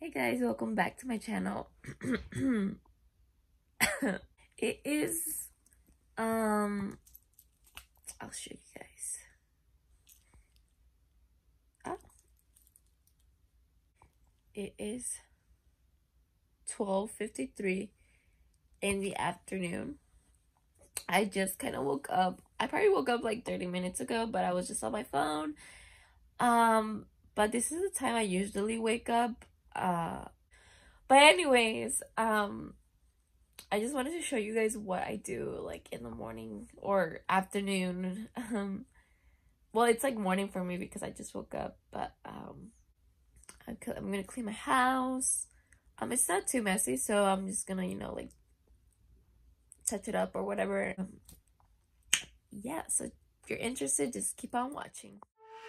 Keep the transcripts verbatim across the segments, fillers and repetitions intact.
guys, welcome back to my channel. It is um I'll show you guys. Oh. It is twelve fifty-three in the afternoon. I just kind of woke up. I probably woke up like thirty minutes ago, but I was just on my phone. Um but this is the time I usually wake up. Uh but anyways, um I just wanted to show you guys what I do like in the morning or afternoon. Um well, it's like morning for me because I just woke up, but um I'm, I'm gonna clean my house. Um it's not too messy, so I'm just gonna, you know, like touch it up or whatever. Um, yeah, so if you're interested, just keep on watching.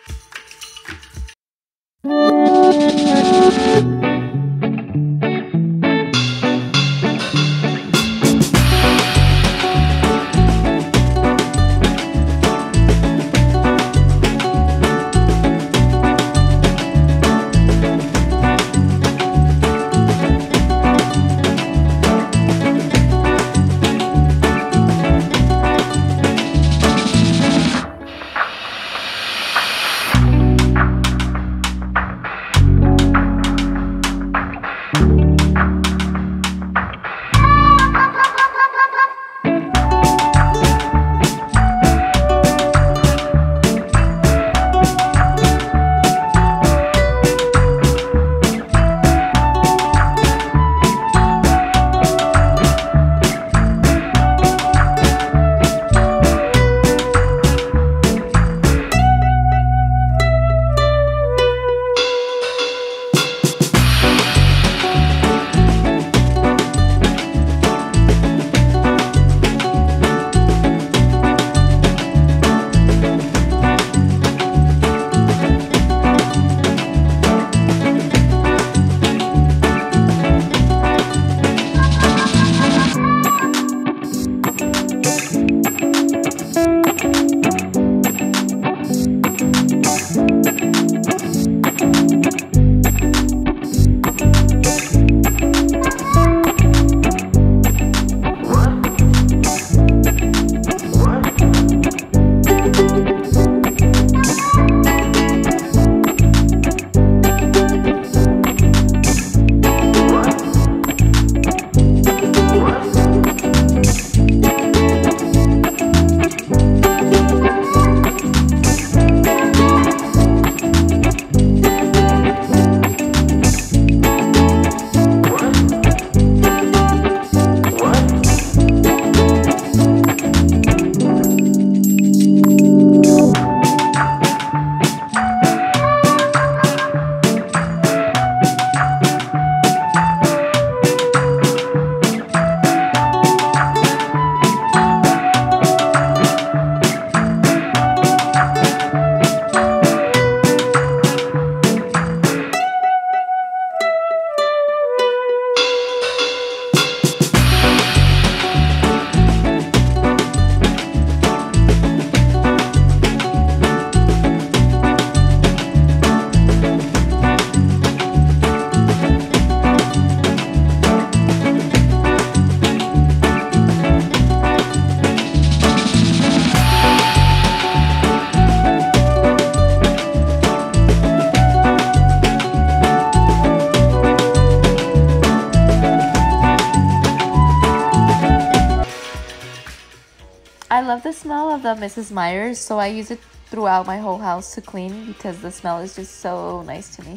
I love the smell of the Missus Meyer's, so I use it throughout my whole house to clean because the smell is just so nice to me.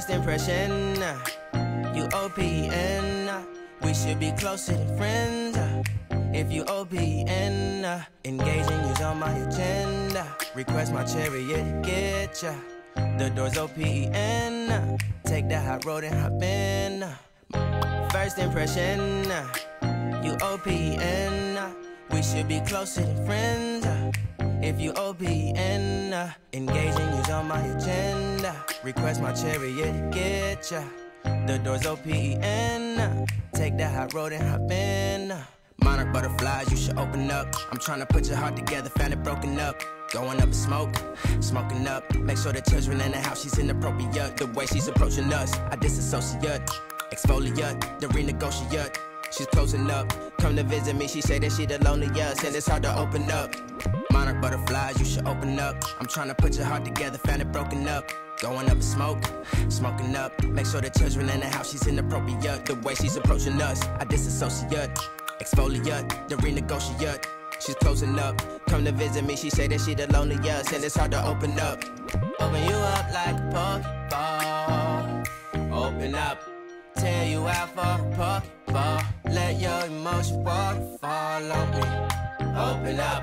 First impression, uh, you O P N. Uh, we should be closer than friends. Uh, if you O P N, uh, engaging you's on my agenda. Request my chariot, get ya. The door's O P N. Uh, take that hot road and hop in. Uh, first impression, uh, you O P N. Uh, we should be closer than friends. Uh, if you O P N, uh, engaging you's on my agenda. Request my chariot, get ya. The door's O P N. Uh, take that hot road and hop in. Uh, Monarch butterflies, you should open up. I'm trying to put your heart together, found it broken up. Going up in smoke, smoking up. Make sure the children in the house, she's inappropriate. The way she's approaching us, I disassociate. Exfoliate, the renegotiate. She's closing up. Come to visit me, she say that she the loneliest, and it's hard to open up. Monarch butterflies, you should open up. I'm trying to put your heart together, found it broken up. Going up in smoke, smoking up. Make sure the children in the house, she's inappropriate. The way she's approaching us, I disassociate. Exfoliate, the renegotiate. She's closing up. Come to visit me, she say that she the loneliest, and it's hard to open up. Open you up like a Pokeball. Open up, tear you out for a Pokeball. Let your emotions waterfall on me. Open up.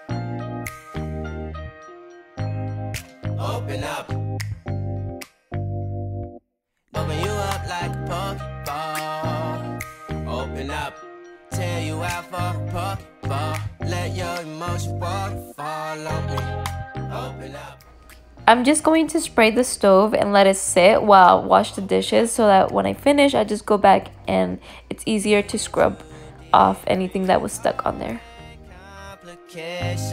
Open up. Open you up like a Pokeball. Open up. Tear you out for a Pokeball. Let your emotions waterfall on me. Open up. I'm just going to spray the stove and let it sit while I wash the dishes, so that when I finish, I just go back and it's easier to scrub off anything that was stuck on there. Complications.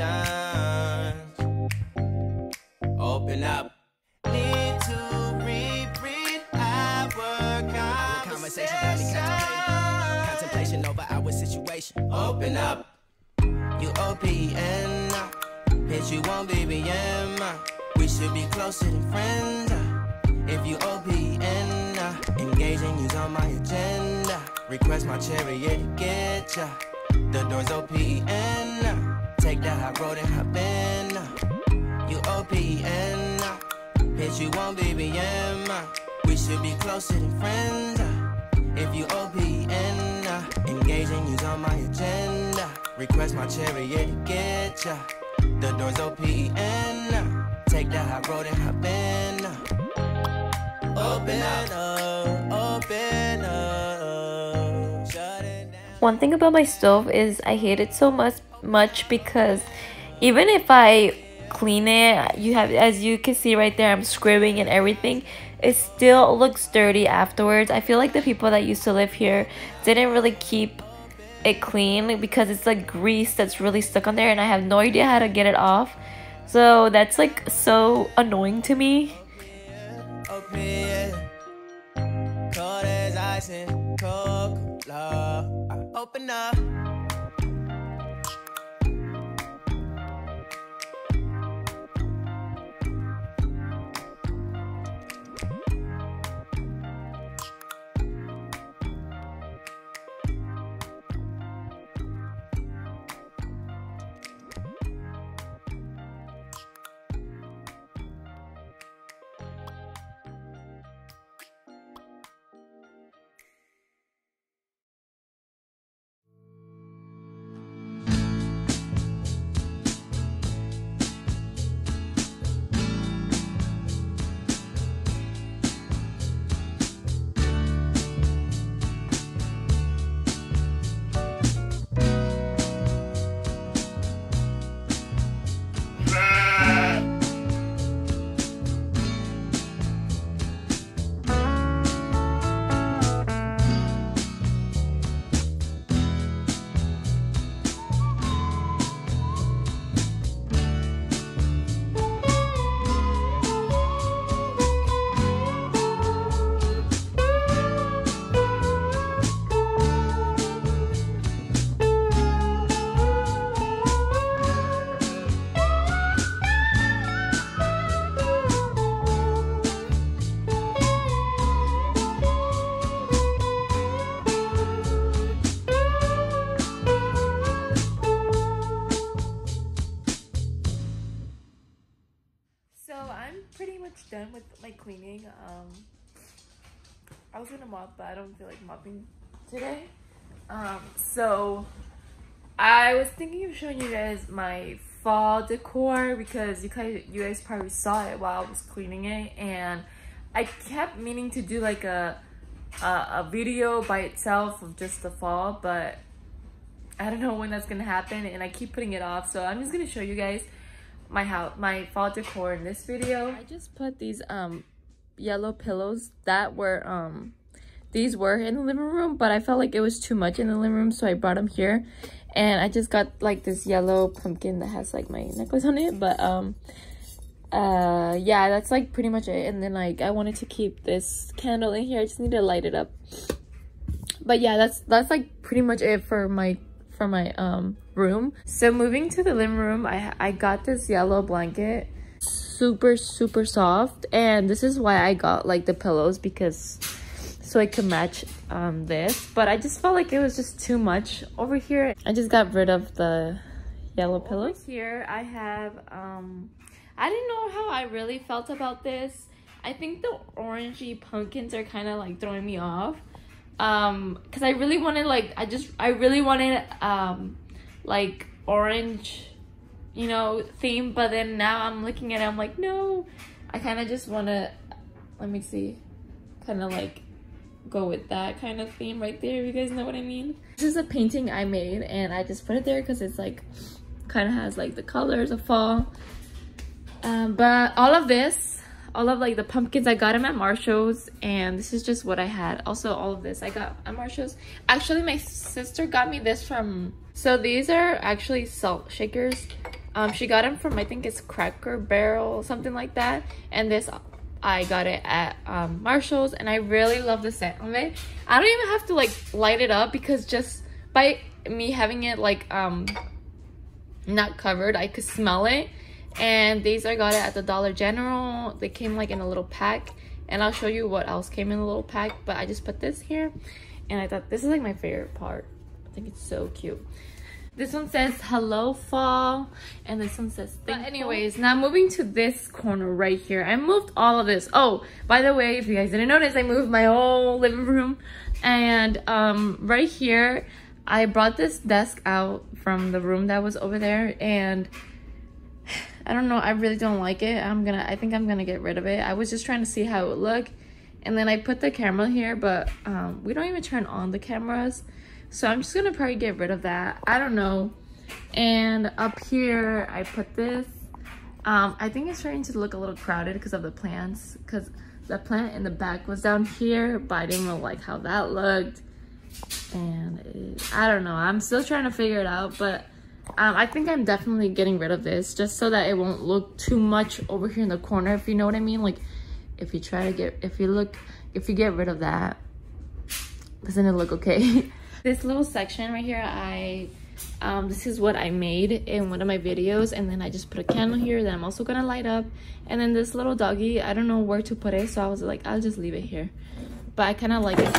Open up. Need to reread our conversation. Got me contemplating. Contemplation over our situation. Open up. You O P N. Bitch, you won't B B M. We should be closer than friends. If you O P N, engaging you's on my agenda. Request my chariot, get ya. The door's O P N. Take that hot road and hop in. You O P N. Bitch, you won't B B M. We should be closer than friends. If you O P N, engaging you's on my agenda. Request my chariot, get ya. The door's O P N. Take that hot road and hop in. Open up, open up. Shut it down. One thing about my stove is I hate it so much much because even if I clean it, you have, as you can see right there, I'm scrubbing and everything, it still looks dirty afterwards. I feel like the people that used to live here didn't really keep it clean because it's like grease that's really stuck on there, and I have no idea how to get it off. So that's like so annoying to me. Open up. So I'm pretty much done with my cleaning. Um, I was gonna mop, but I don't feel like mopping today. Um, so I was thinking of showing you guys my fall decor because you guys, you guys probably saw it while I was cleaning it, and I kept meaning to do like a a, a video by itself of just the fall, but I don't know when that's gonna happen, and I keep putting it off. So I'm just gonna show you guys my house, my fall decor in this video. I just put these um yellow pillows that were um these were in the living room, but I felt like it was too much in the living room, so I brought them here. And I just got like this yellow pumpkin that has like my necklace on it, but um uh yeah, that's like pretty much it. And then like I wanted to keep this candle in here. I just need to light it up. But yeah, that's that's like pretty much it for my for my um room. So moving to the living room, I I got this yellow blanket, super super soft, and this is why I got like the pillows, because so I could match um this. But I just felt like it was just too much over here. I just got rid of the yellow pillows. Over here I have um I didn't know how I really felt about this. I think the orangey pumpkins are kind of like throwing me off, um because I really wanted like I just I really wanted um like orange, you know, theme. But then now I'm looking at it, I'm like, no, I kind of just want to, let me see, kind of like go with that kind of theme right there, if you guys know what I mean. This is a painting I made, and I just put it there because it's like kind of has like the colors of fall. Um but all of this, all of like the pumpkins, I got them at Marshall's, and this is just what I had. Also all of this I got at Marshall's. Actually my sister got me this from, so these are actually salt shakers. Um she got them from, I think it's Cracker Barrel, something like that. And this I got it at um, Marshall's, and I really love the scent of it. I don't even have to like light it up, because just by me having it like um not covered, I could smell it. And these I got it at the Dollar General. They came like in a little pack, and I'll show you what else came in a little pack. But I just put this here, and I thought this is like my favorite part. I think it's so cute. This one says hello fall, and this one says thankful. But anyways, now moving to this corner right here. I moved all of this. Oh, by the way, if you guys didn't notice, I moved my whole living room. And um right here I brought this desk out from the room that was over there, and I don't know, I really don't like it. I'm gonna I think I'm gonna get rid of it. I was just trying to see how it would look, and then I put the camera here, but um we don't even turn on the cameras. So I'm just gonna probably get rid of that. I don't know. And up here, I put this. Um, I think it's starting to look a little crowded because of the plants. Because the plant in the back was down here, but I didn't really like how that looked. And it, I don't know. I'm still trying to figure it out. But um, I think I'm definitely getting rid of this, just so that it won't look too much over here in the corner, if you know what I mean. Like, if you try to get, if you look, if you get rid of that, doesn't it look okay? This little section right here, I um this is what I made in one of my videos, and then I just put a candle here that I'm also gonna light up. And then this little doggy, I don't know where to put it, so I was like, I'll just leave it here. But I kind of like it.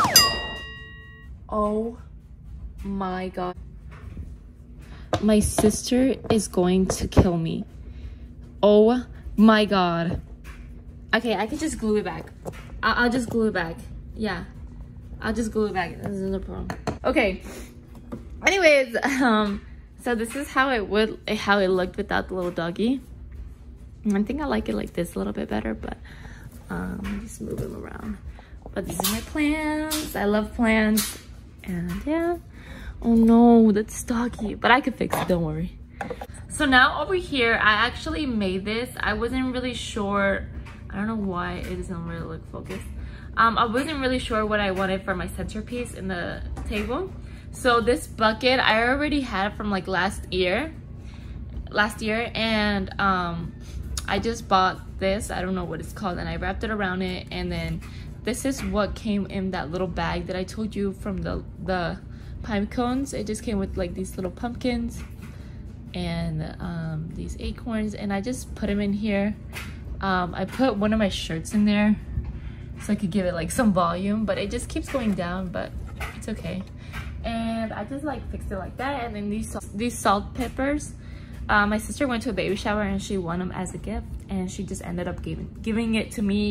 Oh my god, my sister is going to kill me. Oh my god. Okay, I can just glue it back. I I'll just glue it back. Yeah, I'll just glue it back. This is no problem. Okay. Anyways, um, so this is how it would, how it looked without the little doggy. I think I like it like this a little bit better, but um, just move them around. But these are my plants. I love plants, and yeah. Oh no, that's doggy, but I could fix it. Don't worry. So now over here, I actually made this. I wasn't really sure. I don't know why it doesn't really look focused. Um, I wasn't really sure what I wanted for my centerpiece in the table. So this bucket, I already had from like last year. Last year, and um, I just bought this. I don't know what it's called, and I wrapped it around it. And then this is what came in that little bag that I told you from the, the pine cones. It just came with like these little pumpkins and um, these acorns, and I just put them in here. Um, I put one of my shirts in there so I could give it like some volume, but it just keeps going down, but it's okay. And I just like fixed it like that. And then these these salt peppers, uh, my sister went to a baby shower and she won them as a gift, and she just ended up giving giving it to me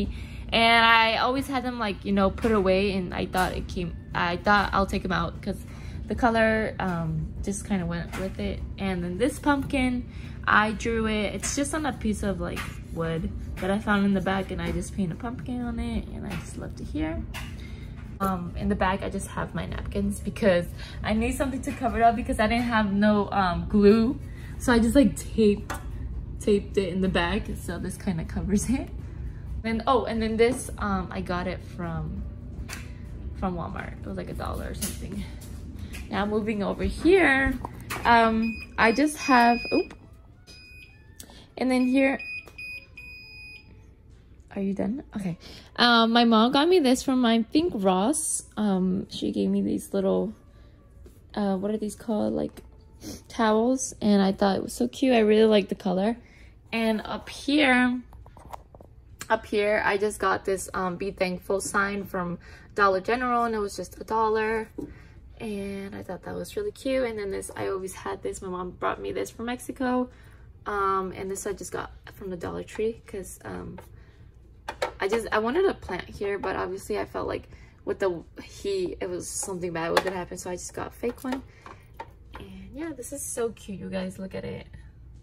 and I always had them like, you know, put away, and I thought it came I thought I'll take them out because the color um just kind of went with it. And then this pumpkin, I drew it. It's just on a piece of like wood that I found in the back, and I just painted a pumpkin on it, and I just left it here. Um, in the back, I just have my napkins because I need something to cover it up because I didn't have no um, glue. So I just like taped, taped it in the back. So this kind of covers it. Then, oh, and then this, um, I got it from, from Walmart. It was like a dollar or something. Now moving over here, um, I just have, oop. And then here, are you done? Okay. Um, my mom got me this from, I think, Ross. Um, she gave me these little, uh, what are these called? Like towels. And I thought it was so cute. I really like the color. And up here, up here, I just got this um, Be Thankful sign from Dollar General. And it was just a dollar. And I thought that was really cute. And then this, I always had this. My mom brought me this from Mexico. Um, and this I just got from the Dollar Tree because, um, I just, I wanted a plant here, but obviously I felt like with the heat, it was something bad was gonna happen, so I just got a fake one. And yeah, this is so cute, you guys. Look at it.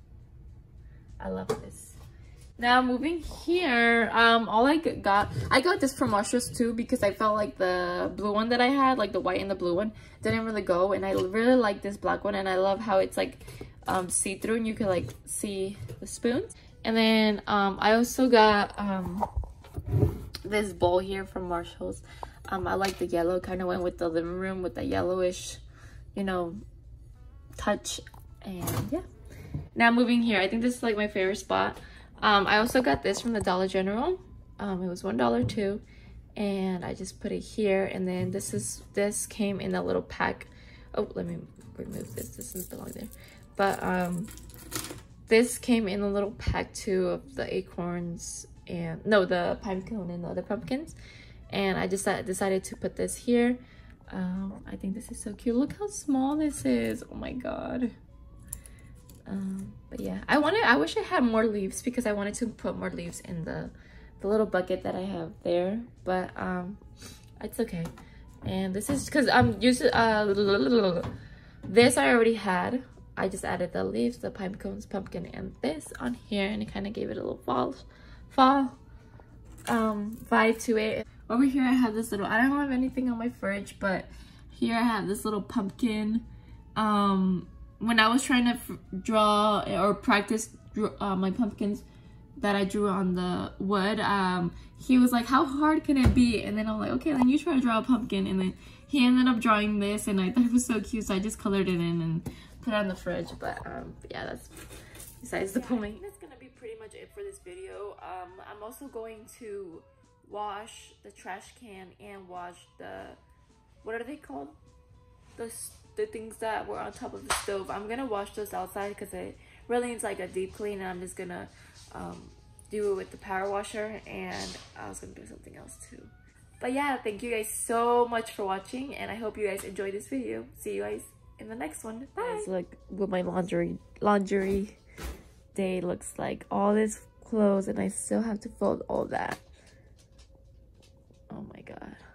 I love this. Now moving here, um, all I got, I got this from Marshalls too because I felt like the blue one that I had, like the white and the blue one, didn't really go, and I really like this black one, and I love how it's like um, see-through, and you can like see the spoons. And then um, I also got um, this bowl here from Marshalls. Um, I like the yellow, kind of went with the living room with the yellowish, you know, touch. And yeah. Now moving here, I think this is like my favorite spot. Um, I also got this from the Dollar General. Um, it was one dollar too. And I just put it here. And then this is, this came in a little pack. Oh, let me remove this. This doesn't belong there. But um, this came in a little pack too of the acorns and no, the pine cone and the other pumpkins. And I just decided to put this here. Um, I think this is so cute. Look how small this is. Oh my god. Um, but yeah, I wanted, I wish I had more leaves because I wanted to put more leaves in the, the little bucket that I have there. But um, it's okay. And this is because I'm used to, uh, this I already had. I just added the leaves, the pine cones, pumpkin, and this on here, and it kind of gave it a little fall, fall um, vibe to it. Over here, I have this little, I don't have anything on my fridge, but here I have this little pumpkin. Um, when I was trying to f draw or practice uh, my pumpkins that I drew on the wood, um, he was like, how hard can it be? And then I'm like, okay, then you try to draw a pumpkin. And then he ended up drawing this, and I thought it was so cute, so I just colored it in and put it on the fridge. But um, yeah, that's besides the point. I think that's gonna be pretty much it for this video. Um, I'm also going to wash the trash can and wash the, what are they called? The, the things that were on top of the stove. I'm gonna wash those outside because it really needs like a deep clean, and I'm just gonna um, do it with the power washer, and I was gonna do something else too. But yeah, thank you guys so much for watching, and I hope you guys enjoyed this video. See you guys in the next one. Bye. Guys, look what my laundry laundry day looks like. All this clothes, and I still have to fold all that. Oh my god.